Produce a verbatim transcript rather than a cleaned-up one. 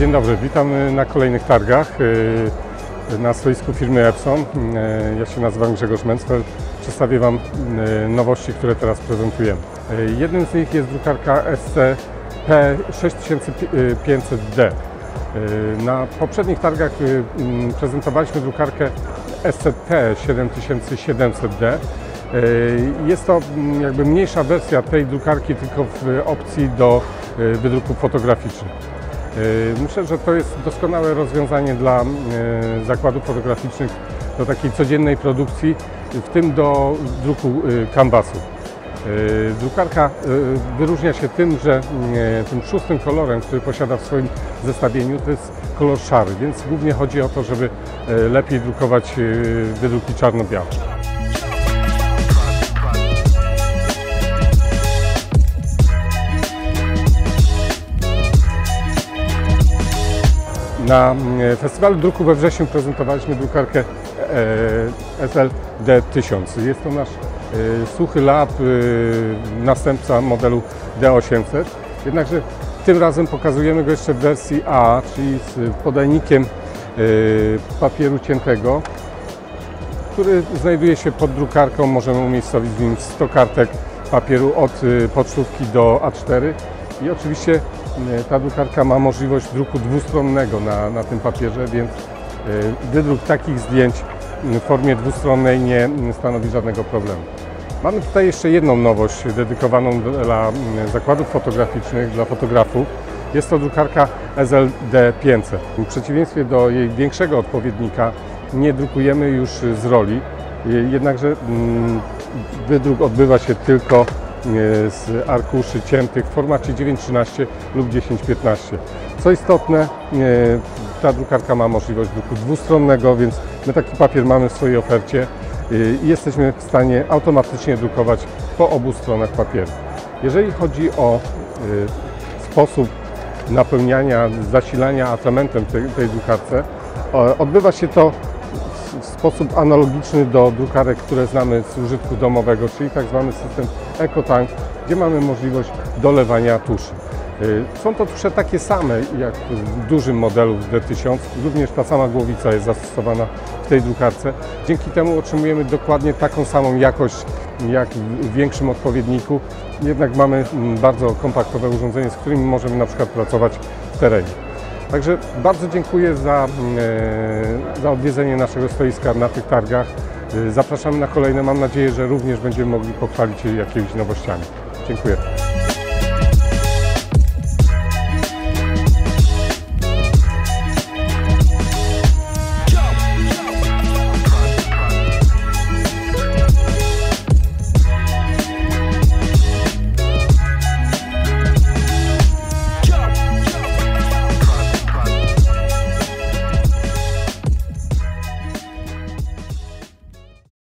Dzień dobry, witam na kolejnych targach na stoisku firmy Epson. Ja się nazywam Grzegorz Mencfeld. Przedstawię Wam nowości, które teraz prezentujemy. Jednym z nich jest drukarka S C P sześć tysięcy pięćset D. Na poprzednich targach prezentowaliśmy drukarkę S C P siedem tysięcy siedemset D. Jest to jakby mniejsza wersja tej drukarki, tylko w opcji do wydruków fotograficznych. Myślę, że to jest doskonałe rozwiązanie dla zakładów fotograficznych do takiej codziennej produkcji, w tym do druku kanwasu. Drukarka wyróżnia się tym, że tym szóstym kolorem, który posiada w swoim zestawieniu, to jest kolor szary, więc głównie chodzi o to, żeby lepiej drukować wydruki czarno-białe. Na Festiwalu Druku we wrześniu prezentowaliśmy drukarkę S L D tysiąc. Jest to nasz suchy lab, następca modelu D osiemset. Jednakże tym razem pokazujemy go jeszcze w wersji A, czyli z podajnikiem papieru ciętego, który znajduje się pod drukarką. Możemy umiejscowić w nim sto kartek papieru od pocztówki do A cztery. I oczywiście ta drukarka ma możliwość druku dwustronnego na, na tym papierze, więc wydruk takich zdjęć w formie dwustronnej nie stanowi żadnego problemu. Mamy tutaj jeszcze jedną nowość dedykowaną dla zakładów fotograficznych, dla fotografów. Jest to drukarka S L D pięćset. W przeciwieństwie do jej większego odpowiednika nie drukujemy już z roli, jednakże wydruk odbywa się tylko z arkuszy ciętych w formacie dziewięć trzynaście lub dziesięć piętnaście. Co istotne, ta drukarka ma możliwość druku dwustronnego, więc my taki papier mamy w swojej ofercie i jesteśmy w stanie automatycznie drukować po obu stronach papieru. Jeżeli chodzi o sposób napełniania, zasilania atramentem tej, tej drukarce, odbywa się to w sposób analogiczny do drukarek, które znamy z użytku domowego, czyli tak zwany system EcoTank, gdzie mamy możliwość dolewania tuszy. Są to tusze takie same jak w dużym modelu D tysiąc, również ta sama głowica jest zastosowana w tej drukarce. Dzięki temu otrzymujemy dokładnie taką samą jakość jak w większym odpowiedniku, jednak mamy bardzo kompaktowe urządzenie, z którym możemy na przykład pracować w terenie. Także bardzo dziękuję za, za odwiedzenie naszego stoiska na tych targach. Zapraszamy na kolejne. Mam nadzieję, że również będziemy mogli pochwalić się jakimiś nowościami. Dziękuję.